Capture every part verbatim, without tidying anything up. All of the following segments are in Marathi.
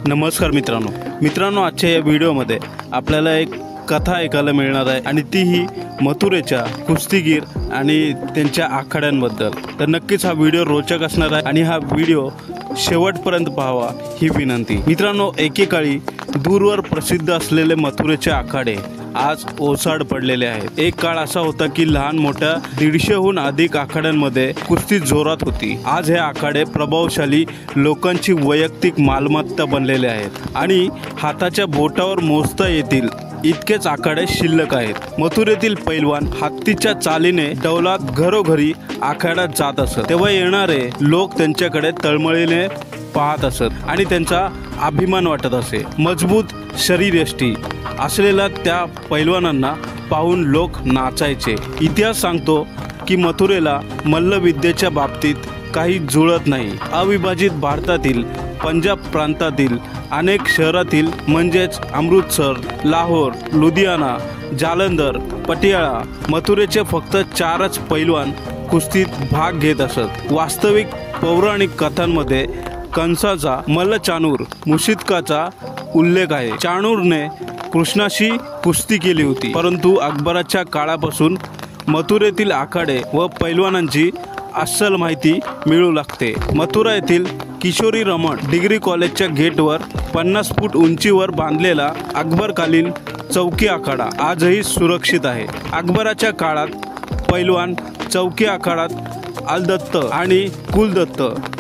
नमस्कार मित्रांनो मित्रांनो आजच्या या व्हिडिओमध्ये आपल्याला एक कथा ऐकायला मिळणार आहे आणि तीही मथुरेच्या कुस्तीगीर आणि त्यांच्या आखाड्यांबद्दल। तर नक्कीच हा व्हिडिओ रोचक असणार आहे आणि हा व्हिडिओ शेवटपर्यंत पाहावा ही विनंती। मित्रांनो एकेकाळी दूरवर प्रसिद्ध असलेले मथुरेचे आखाडे आज ओसाड पडलेले आहेत। एक काळ असा होता की लहान मोठ्या दीडशेहून अधिक आखाड्यांमध्ये कुस्ती जोरात होती। आज हे आखाडे प्रभावशाली लोकांची वैयक्तिक मालमत्ता बनलेले आहेत आणि हाताच्या बोटावर मोजता येतील इतकेच आखाडे शिल्लक आहेत। मथुरेतील पैलवान हत्तीच्या चालीने डौलात घरोघरी आखाड्यात जात असत, तेव्हा येणारे लोक त्यांच्याकडे तळमळीने पाहत असत आणि त्यांचा अभिमान वाटत असे। मजबूत शरीरयष्टी असलेल्या त्या पैलवानांना पाहून लोक नाचायचे। इतिहास सांगतो की मथुरेला मल्लविद्येच्या बाबतीत काही जुळत नाही। अविभाजित भारतातील पंजाब प्रांतातील अनेक शहरातील म्हणजेच अमृतसर, लाहोर, लुधियाना, जालंधर, पटियाळा, मथुरेचे फक्त चारच पैलवान कुस्तीत भाग घेत असत। वास्तविक पौराणिक कथांमध्ये कंसाचा मल्लचाणूर मुशितकाचा उल्लेख आहे। चाणूरने कृष्णाशी कुस्ती केली होती, परंतु अकबराच्या काळापासून मथुरेतील आखाडे व पैलवानांची अस्सल माहिती मिळू लागते। मथुरा येथील किशोरी रमण डिग्री कॉलेजच्या गेटवर पन्नास फूट उंचीवर बांधलेला अकबरकालीन चौकी आखाडा आजही सुरक्षित आहे। अकबराच्या काळात पैलवान चौकी आखाडात अलदत्त आणि कुलदत्त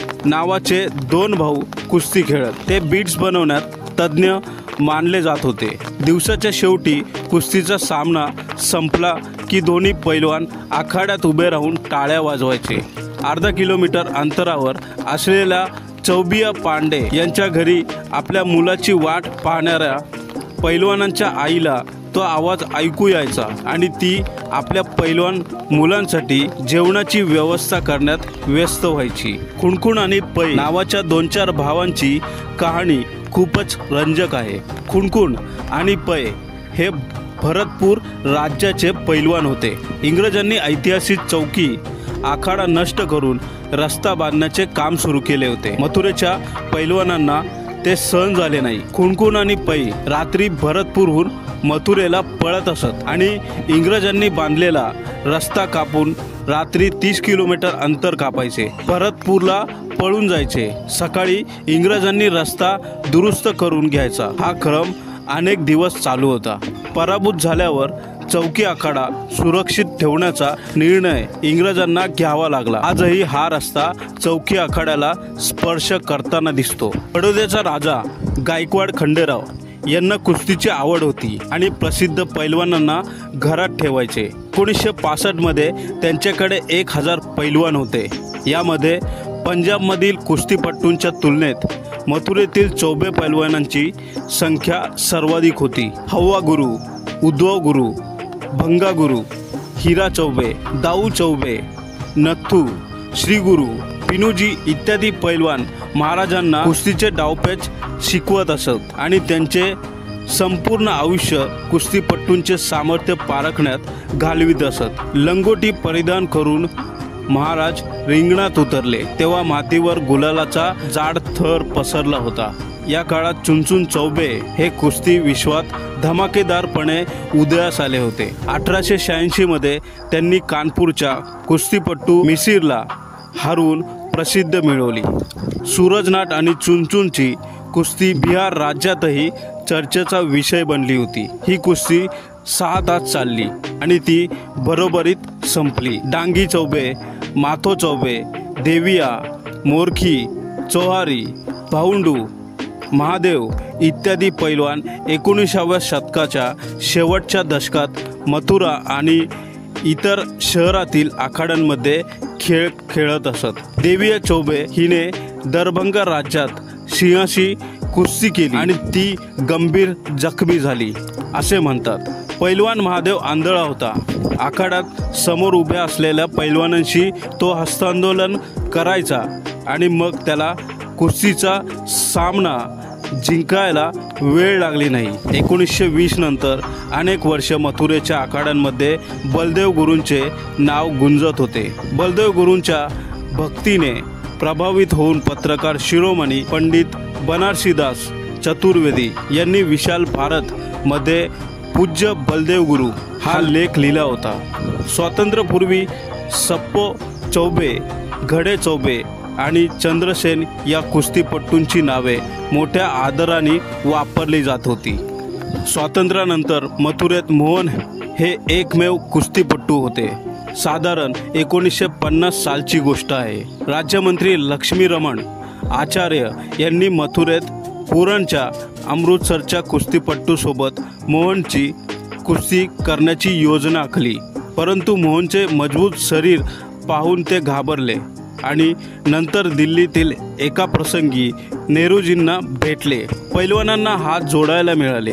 नावाचे दोन भाऊ कुस्ती खेळत। ते बीट्स बनवण्यात तज्ज्ञ मानले जात होते। दिवसाच्या शेवटी कुस्तीचा सामना संपला की दोन्ही पैलवान आखाड्यात उभे राहून टाळ्या वाजवायचे। अर्धा किलोमीटर अंतरावर असलेल्या चौबिया पांडे यांच्या घरी आपल्या मुलाची वाट पाहणाऱ्या पैलवानांच्या आईला तो आवाज ऐकू यायचा आणि ती आपल्या पैलवान मुलांसाठी जेवणाची व्यवस्था करण्यात व्यस्त व्हायची। खुणखुण आणि पै नावाच्या दोन चार भावांची कहाणी खूपच रंजक आहे। खुणखुण आणि पै हे भरतपूर राज्याचे पैलवान होते। इंग्रजांनी ऐतिहासिक चौकी आखाडा नष्ट करून रस्ता बांधण्याचे काम सुरू केले होते। मथुरेच्या पैलवानांना ते सहन झाले नाही। खुणखुण आणि पै रात्री भरतपूरहून मथुरेला पळत असत आणि इंग्रजांनी बांधलेला रस्ता कापून रात्री तीस किलोमीटर अंतर कापायचे, भरतपूरला पळून जायचे। सकाळी इंग्रजांनी रस्ता दुरुस्त करून घ्यायचा। हा क्रम अनेक दिवस चालू होता। पराभूत झाल्यावर चौकी आखाडा सुरक्षित ठेवण्याचा निर्णय इंग्रजांना घ्यावा लागला। आजही हा रस्ता चौकी आखाड्याला स्पर्श करताना दिसतो। बडोद्याचा राजा गायकवाड खंडेराव यांना कुस्तीची आवड होती आणि प्रसिद्ध पैलवानांना घरात ठेवायचे। एकोणीसशे पासष्ट मध्ये त्यांच्याकडे एक हजार पैलवान होते। यामध्ये पंजाबमधील कुस्तीपट्टूंच्या तुलनेत मथुरेतील चौबे पैलवानांची संख्या सर्वाधिक होती। हव्वा गुरु, उद्धव गुरु, भंगा गुरु, हीरा चौबे, दाऊ चौबे, नथू, श्री गुरु, पिनुजी इत्यादी पैलवान महाराजांना कुस्तीचे डावपेच शिकवत असत आणि त्यांचे संपूर्ण आयुष्य कुस्तीपट्टूंचे सामर्थ्य पारखण्यात घालवित असत। लंगोटी परिधान करून महाराज रिंगणात उतरले तेव्हा मातीवर गुलालाचा जाड थर पसरला होता। या काळात चुनचुन चौबे हे कुस्ती विश्वात धमाकेदारपणे उदयास आले होते। अठराशे शहाऐंशी मध्ये त्यांनी कानपूरच्या कुस्तीपट्टू मिसिरला हरवून प्रसिद्ध मिळवली। सूरजनाट आणि चुनचुनची कुस्ती बिहार राज्यातही चर्चेचा विषय बनली होती। ही कुस्ती सहा तास चालली आणि ती बरोबरीत संपली। डांगी चौबे, माथो चौबे, देविया, मोरखी, चौहारी, भाऊंडू, महादेव इत्यादी पैलवान एकोणिसाव्या शतकाच्या शेवटच्या दशकात मथुरा आणि इतर शहरातील आखाड्यांमध्ये खेळ खेळत असत। देविया चौबे हिने दरभंगा राज्यात सिंहाशी कुस्ती केली आणि ती गंभीर जखमी झाली असे म्हणतात। पैलवान महादेव आंधळा होता। आखाड्यात समोर उभ्या असलेल्या पैलवानांशी तो हस्तांदोलन करायचा आणि मग त्याला कुस्तीचा सामना जिंकायला वेळ लागली नाही। एकोणीसशे वीस नंतर अनेक वर्ष मथुरेच्या आखाड्यांमध्ये बलदेव गुरूंचे नाव गुंजत होते। बलदेव गुरूंच्या भक्तीने प्रभावित होऊन पत्रकार शिरोमणी पंडित बनारसीदास चतुर्वेदी यांनी विशाल भारत मध्ये पूज्य बलदेव गुरु हा लेख लिहिला होता। स्वातंत्र्यपूर्वी सप्पो चौबे, घडे चौबे आणि चंद्रसेन या कुस्तीपटूंची नावे मोठ्या आदराने वापरली जात होती। स्वातंत्र्यानंतर मथुरेत मोहन हे एकमेव कुस्तीपटू होते। साधारण एकोणीसशे पन्नास सालची गोष्ट आहे। राज्यमंत्री लक्ष्मी रमण आचार्य यांनी मथुरेत पुरणच्या अमृतसरच्या कुस्तीपटूसोबत मोहनची कुस्ती करण्याची योजना आखली, परंतु मोहनचे मजबूत शरीर पाहून ते घाबरले आणि नंतर दिल्लीतील एका प्रसंगी नेहरूजींना भेटले। पैलवानांना हात जोडायला मिळाले।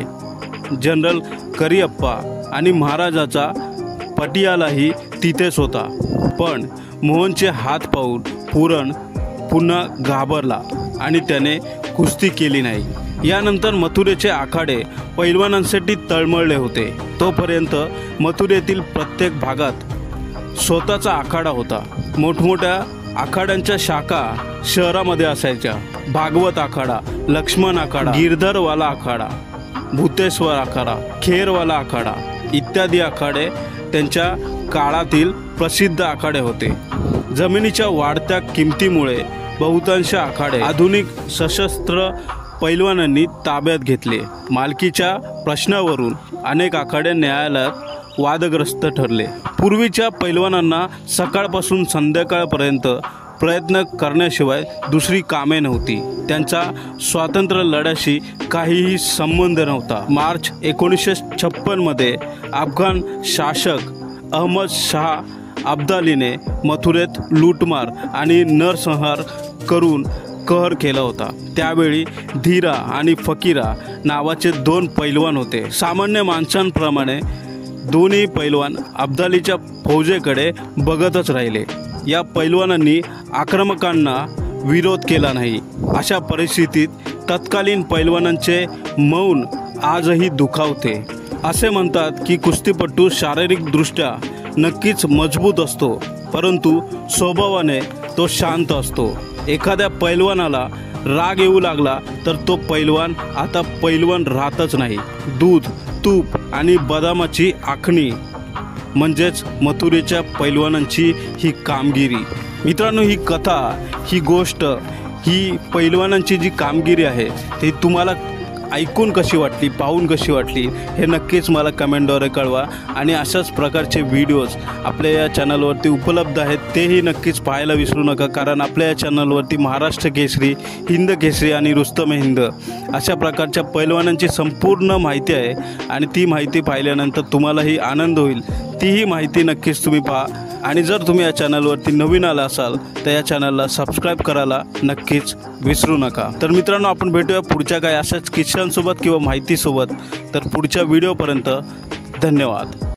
जनरल करिअप्पा आणि महाराजाचा पटियालाही तिथेच होता, पण मोहनचे हात पाहून पुरण पुन्हा घाबरला आणि त्याने कुस्ती केली नाही। यानंतर मथुरेचे आखाडे पैलवानांसाठी तळमळले होते। तोपर्यंत मथुरेतील प्रत्येक भागात स्वतःचा आखाडा होता। मोठमोठ्या आखाड्यांच्या शाखा शहरामध्ये असायच्या। भागवत आखाडा, लक्ष्मण आखाडा, गिरधरवाला आखाडा, भूतेश्वर आखाडा, खेरवाला आखाडा इत्यादी आखाडे त्यांच्या काळातील प्रसिद्ध आखाडे होते। जमिनीच्या वाढत्या किमतीमुळे बहुतांश आखाडे आधुनिक सशस्त्र पैलवानांनी ताब्यात घेतले। मालकीच्या प्रश्नावरून अनेक आखाडे न्यायालयात वादग्रस्त ठरले। पूर्वीच्या पैलवानांना सकाळपासून संध्याकाळपर्यंत प्रयत्न करण्याशिवाय दुसरी कामे नव्हती। त्यांचा स्वातंत्र्य लढ्याशी काहीही संबंध नव्हता। मार्च एकोणीसशे छप्पनमध्ये अफगाण शासक अहमद शाह अब्दालीने मथुरेत लूटमार आणि नरसंहार करून कहर केला होता। त्यावेळी धीरा आणि फकीरा नावाचे दोन पैलवान होते। सामान्य माणसांप्रमाणे दोन्ही पैलवान अब्दालीच्या फौजेकडे बघतच राहिले। या पैलवानांनी आक्रमकांना विरोध केला नाही। अशा परिस्थितीत तत्कालीन पैलवानांचे मौन आजही दुखावते। असे म्हणतात की कुस्तीपटू शारीरिकदृष्ट्या नक्कीच मजबूत असतो, परंतु स्वभावाने तो शांत असतो। एखाद्या पैलवानाला राग येऊ लागला तर तो पैलवान आता पैलवान राहतच नाही। दूध, तूप आणि बदामाची आखणी म्हणजेच मथुरेच्या पैलवानांची ही कामगिरी। मित्रांनो, ही कथा, ही गोष्ट, ही पैलवानांची जी कामगिरी आहे ती तुम्हाला ऐकून कशी वाटली, पाहून कशी वाटली हे नक्कीच मला कमेंटद्वारे कळवा। आणि अशाच प्रकारचे व्हिडिओज आपल्या या चॅनलवरती उपलब्ध आहेत, तेही नक्कीच पाहायला विसरू नका, कारण आपल्या या चॅनलवरती महाराष्ट्र केसरी, हिंद केसरी आणि रुस्तम हिंद अशा प्रकारच्या पैलवानांची संपूर्ण माहिती आहे। आणि ती माहिती पाहिल्यानंतर तुम्हालाही आनंद होईल। तीही माहिती नक्कीच तुम्ही पहा। आणि जर तुम्ही या चॅनलवरती नवीन आला असाल तर या चॅनलला सबस्क्राईब करायला नक्कीच विसरू नका। तर मित्रांनो, आपण भेटूया पुढच्या काही अशाच किस्सांसोबत किंवा माहितीसोबत। तर पुढच्या व्हिडिओपर्यंत धन्यवाद।